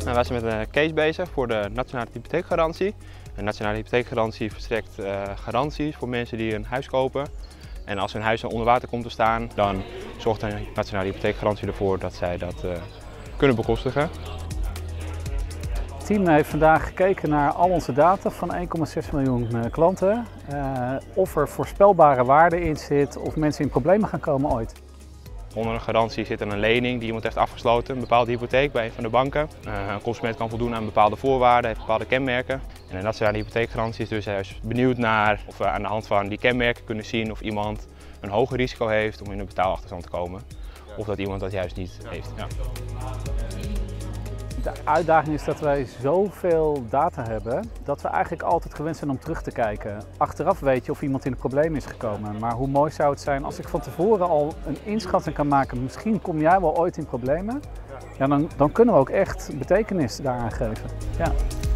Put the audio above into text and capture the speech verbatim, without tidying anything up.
Nou, wij zijn met een case bezig voor de nationale hypotheekgarantie. De nationale hypotheekgarantie verstrekt uh, garanties voor mensen die een huis kopen. En als hun huis onder water komt te staan, dan zorgt de nationale hypotheekgarantie ervoor dat zij dat uh, kunnen bekostigen. Het team heeft vandaag gekeken naar al onze data van één komma zes miljoen klanten. Uh, of er voorspelbare waarde in zit, of mensen in problemen gaan komen ooit. Onder een garantie zit er een lening die iemand heeft afgesloten, een bepaalde hypotheek bij een van de banken. Uh, een consument kan voldoen aan bepaalde voorwaarden, heeft bepaalde kenmerken. En de nationale hypotheekgarantie is dus juist benieuwd naar of we aan de hand van die kenmerken kunnen zien of iemand een hoger risico heeft om in een betaalachterstand te komen. Of dat iemand dat juist niet heeft. Ja. De uitdaging is dat wij zoveel data hebben dat we eigenlijk altijd gewend zijn om terug te kijken. Achteraf weet je of iemand in een probleem is gekomen, maar hoe mooi zou het zijn als ik van tevoren al een inschatting kan maken, misschien kom jij wel ooit in problemen, ja, dan, dan kunnen we ook echt betekenis daaraan geven. Ja.